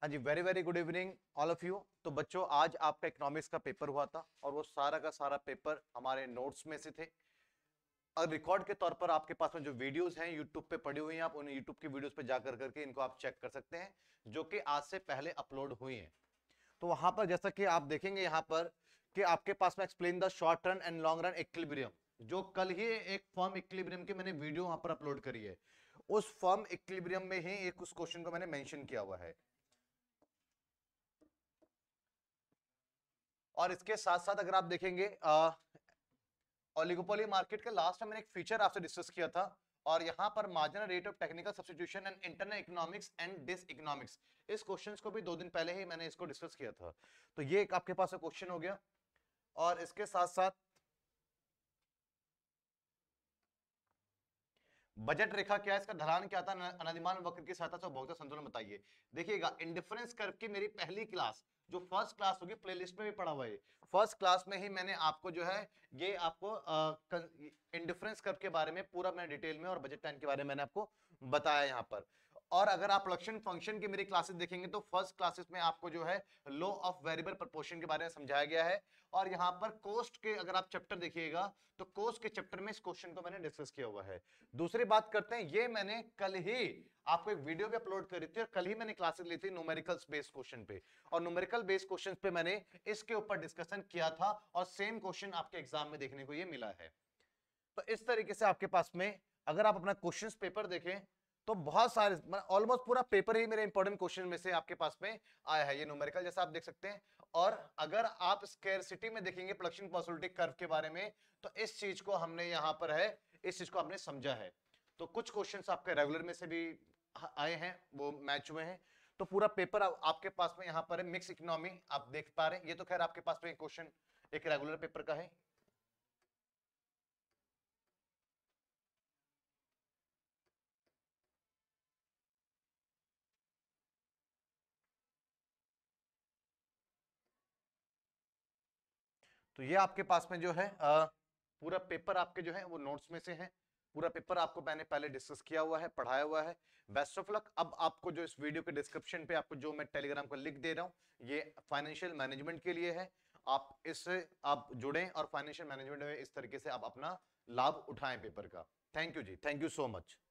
हाँ जी, very very good evening all of you. तो बच्चों, आज आपका इकोनॉमिक्स का पेपर हुआ था और वो सारा का सारा पेपर हमारे नोट्स में से थे। और रिकॉर्ड के तौर पर आपके पास में जो वीडियोस हैं यूट्यूब पे पड़ी हुई हैं, आप उन यूट्यूब की वीडियोस पे जाकर करके इनको आप चेक कर सकते हैं, जो कि आज से पहले अपलोड हुई हैं। तो वहां पर जैसा कि आप देखेंगे यहाँ पर कि आपके पास में explain the short run and long run equilibrium, जो कल ही एक फर्म इक्विलिब्रियम की मैंने वीडियो वहां पर अपलोड करी है, उस फर्म इक्विलिब्रियम में ही एक उस क्वेश्चन को मैंने मेंशन किया हुआ है। और इसके साथ साथ अगर आप देखेंगे ओलिगोपोली मार्केट का लास्ट में मैंने एक फीचर आपसे डिस्कस किया था, और यहां पर marginal rate of technical substitution and internal economics and dis economics, इस क्वेश्चंस को भी 2 दिन पहले ही मैंने इसको डिस्कस किया था। तो ये एक आपके पास क्वेश्चन हो गया। और इसके साथ साथ बजट रेखा क्या है, इसका ढलान क्या था, अनधिमान वक्र की सहायता से उपभोक्ता संतुलन बताइए। देखिएगा, इंडिफरेंस कर्व की मेरी पहली क्लास जो फर्स्ट क्लास होगी, प्लेलिस्ट में भी पड़ा हुआ है। फर्स्ट क्लास में ही मैंने आपको जो है ये आपको इंडिफरेंस कर्व के बारे में पूरा मैंने डिटेल में और बजट टाइम के बारे में मैंने आपको बताया यहाँ पर। और अगर आप प्रोडक्शन फंक्शन की मेरी क्लासेस देखेंगे तो फर्स्ट क्लासेस में आपको जो है लॉ ऑफ वेरिएबल प्रोपोर्शन के बारे में समझाया गया है। और यहाँ पर कोस्ट के अगर आप चैप्टर देखिएगा तो कोस्ट के चैप्टर में इस क्वेश्चन को मैंने डिस्कस किया हुआ है। दूसरी बात करते हैं, ये मैंने कल ही आपको एक वीडियो भी अपलोड करी थी और कल ही मैंने क्लासेस ली थी न्यूमेरिकल्स बेस्ड क्वेश्चन पे, और न्यूमेरिकल बेस्ड क्वेश्चन पे मैंने इसके ऊपर डिस्कशन किया था और सेम क्वेश्चन आपके एग्जाम में देखने को ये मिला है। तो इस तरीके से आपके पास में अगर आप अपना क्वेश्चंस पेपर देखें तो बहुत सारे, ऑलमोस्ट पूरा पेपर ही मेरे इंपॉर्टेंट क्वेश्चन में से आपके पास में आया है, ये न्यूमेरिकल जैसा आप देख सकते हैं। और अगर आप स्कैरसिटी में देखेंगे प्रोडक्शन पॉसिबिलिटी कर्व के बारे में, तो इस चीज को हमने यहां पर है, इस चीज को आपने समझा है। तो कुछ क्वेश्चंस आपके रेगुलर में से भी आए हैं, वो मैच हुए हैं। तो पूरा पेपर आपके पास में यहां पर है, मिक्स इकोनॉमी आप देख पा रहे हैं। ये तो खैर आपके पास में क्वेश्चन एक रेगुलर पेपर का है। तो ये आपके पास में जो है पूरा पेपर आपके जो है वो नोट्स में से है। पूरा पेपर आपको मैंने पहले डिस्कस किया हुआ है, पढ़ाया हुआ है। Best of luck. अब आपको जो इस वीडियो के डिस्क्रिप्शन पे आपको जो मैं टेलीग्राम को लिंक दे रहा हूं, ये फाइनेंशियल मैनेजमेंट के लिए है। आप इससे आप जुड़ें और फाइनेंशियल मैनेजमेंट में इस तरीके से आप अपना लाभ उठाएं पेपर का। थैंक यू जी, थैंक यू सो मच।